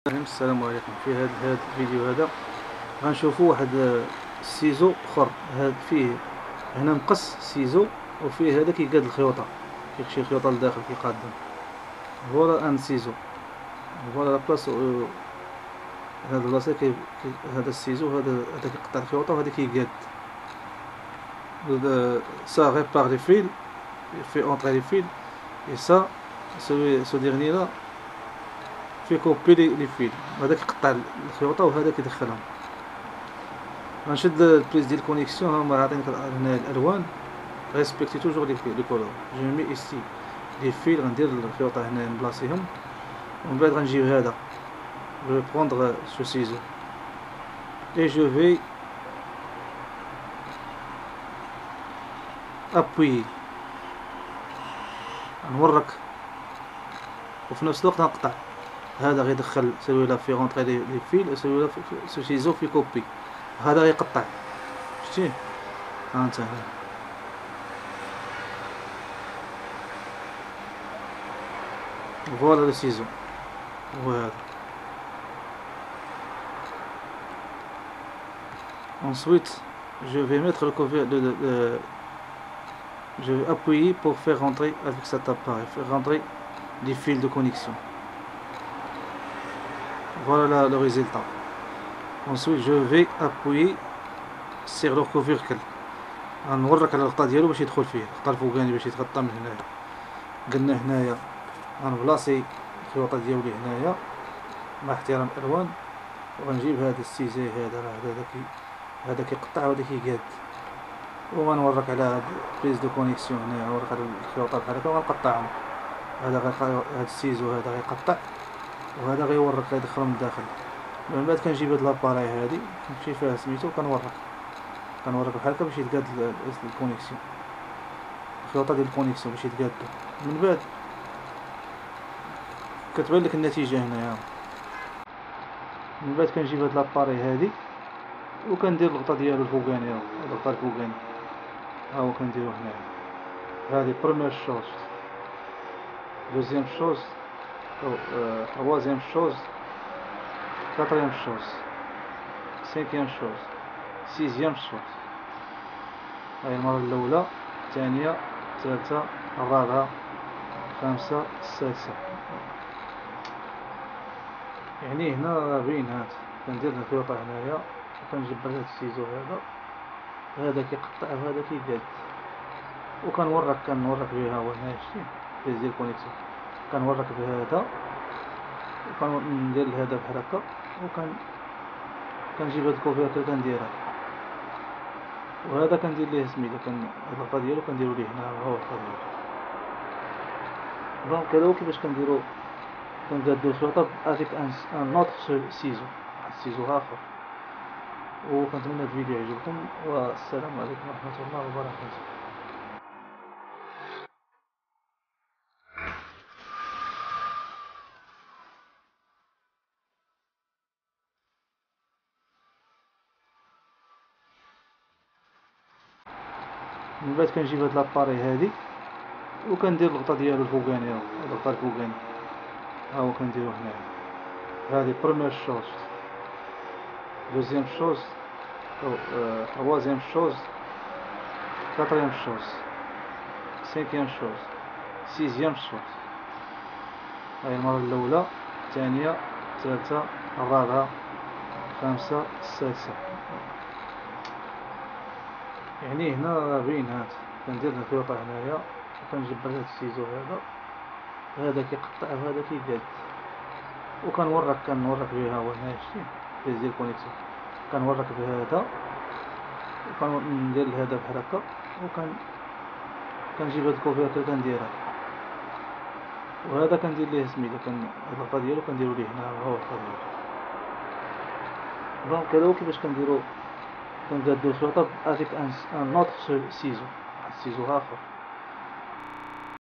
السلام عليكم. في هذا الفيديو هذا غنشوفوا واحد السيزو اخر. هذا فيه هنا مقص سيزو، وفيه هذا كيقاد الخيوطه، كيخشي الخيوطه لداخل كيقادهم. فوالا ان سيزو، فوالا لا بلاص. هاد البلاصه هذا السيزو هذا كيقطع الخيوطه، وهذا كيقاد. سا ريبار لي فيل، في اونطري لي فيل، et ça ce dernier là في كوبي لي فيل. هذا كيقطع الخيوطه وهذا كيدخلهم. غنشد البليس ديال الكونيكسيون. هما عاطينك هنا الالوان، ريسبكتي توجور لي كولور. جو مي ايسي لي فيل، غندير الخيوطه هنا نبلاصيهم، ومن بعد غنجيب هذا. جو في بروندر سو سيزو اي جو في ابوي، نورك، وفي نفس الوقت نقطع. هذا غيدخل سلولا في رونطري لي فيل، وسلولا في سيزو في كوبي. هذا غيقطع، شتيه؟ ها انت هنا. فوالا لو سيزو هو هذا. Ensuite, je vais mettre le couvert je vais appuyer pour faire rentrer avec cet appareil, faire rentrer les fils de connexion. Voilà le résultat. Ensuite, je vais appuyer sur le couvercle. غنورك على الغطاء ديالو باش يدخل فيه، الغطاء الفوقاني باش يتغطى من هنايا. قلنا هنايا غنبلاصي الخيوطه ديالي هنايا مع احترام الالوان، وغنجيب هذا السيزي هذا كيقطع وهذا كيقاد. وغنورك على هاد بليس دو كونيكسيون هنايا، غنورك على الخيوطه بحال هكا وغنقطعهم. هذا السيزو هذا غيقطع، وهذا غيورك غيدخلهم لداخل. من بعد كنجيب هاد لاباراي هادي، كنمشي فيها سميتو، كنورك بحال هكا باش يتقاد الكونيكسيون، الخيوطه ديال الكونيكسيون باش يتقادو. من بعد كتبان لك النتيجه هنايا. من بعد كنجيب هاد لاباراي هادي وكندير الغطاء ديالو الفوقاني، هذا الغطاء الفوقاني ها هو كنديرو هنايا. هادي بروميير شوز، دوزيام شوز، تروازيام شوز، كاتريام شوز، سانكيام شوز، سيزيام شوز. هاي المرة الأولى، الثانية، الثالثة، الرابعة، الخامسة، السادسة. يعني هنا راه باين. هاد كندير الخيوطة هنايا، وكنجبر هاد السيزو هذا كيقطع وهذا كيقاد، وكنورك بها. هو هنايا شتي بليس ديال الكونيكسيون، كنورك بهذا، وكندير لهذا بحال هكا، كنجيب هاد الكوفيرتور كنديرها، وهذا كندير ليه سميتو، هاد الغطا ديالو كنديرو ليه هنا. ها هو الغطا ديالو. دونك هذا هو كيفاش كنقادو الخيوطة افيك ان اوتر سيزو، واحد السيزو اخر. وكنتمنى الفيديو يعجبكم، والسلام عليكم ورحمة الله وبركاته. من بعد كنجيب هاد لاباري هادي، وكندير الغطاء ديالو الفوقاني، هذا الغطاء الفوقاني ها هو كنديرو هنايا. هادي بروميير شوز، دوزيام شوز، تروازيام شوز، كاتريام شوز، سانكيام شوز، سيزيام شوز. هاي المرة الأولى، الثانية، الثالثة، الرابعة، الخامسة، السادسة. يعني هنا راه باين. هاد كندير الخيوطة هنايا، وكنجبر هاد السيزو هذا كيقطع وهذا كيقاد، وكنورك بها. هو هنايا شتي بليس ديال الكونيكسيون، كنورك بهذا، وكندير لهذا بحال هكا، كنجيب هاد الكوفيرتور كنديرها، وهذا كندير ليه سميتو، هاد الغطا ديالو كنديرو ليه هنا. ها هو الغطا ديالو. دونك هذا هو كيفاش كنقادو الخيوطة افيك ان اوتر سيزو، واحد السيزو اخر.